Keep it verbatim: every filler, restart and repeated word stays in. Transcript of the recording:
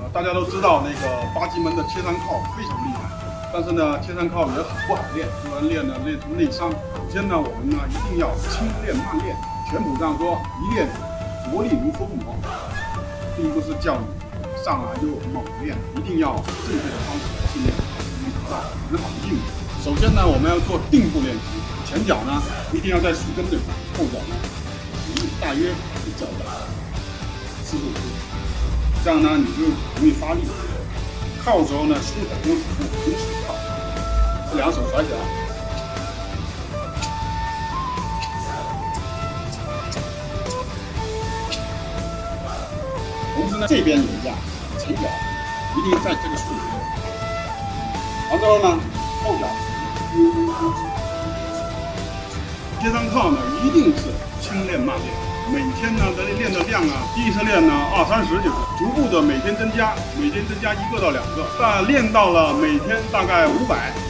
大家都知道那个八极门的切山靠非常厉害，但是呢，切山靠也很不好练，不然练呢练出内伤。首先呢，我们呢一定要轻练慢练。拳谱上说，一练着力如疯魔，并不是叫你上来就猛练，一定要正确的方式训练，能得到很好的应用。首先呢，我们要做定步练习，前脚呢一定要在树根这块，后脚呢离大约是脚的四十五度，这样呢你就容易发力。靠的时候呢，胸口用腹部同时靠，这两手甩起来。同时呢，这边有一下前脚一定在这个树根，完之后呢，后脚。切山靠呢，一定是轻练慢练，每天呢的练的量啊，第一次练呢二三十就是，逐步的每天增加，每天增加一个到两个，但练到了每天大概五百，